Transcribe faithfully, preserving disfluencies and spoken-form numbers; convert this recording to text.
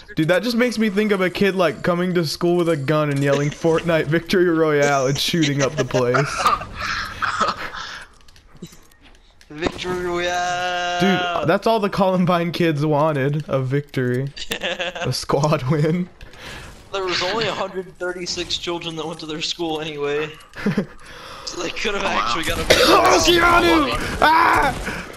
Dude, that just makes me think of a kid like coming to school with a gun and yelling Fortnite Victory Royale and shooting up the place. Victory Royale! Dude, that's all the Columbine kids wanted, a victory. A squad win. There was only one hundred thirty-six children that went to their school anyway. So they could have actually got a Oh, Keanu! Ah!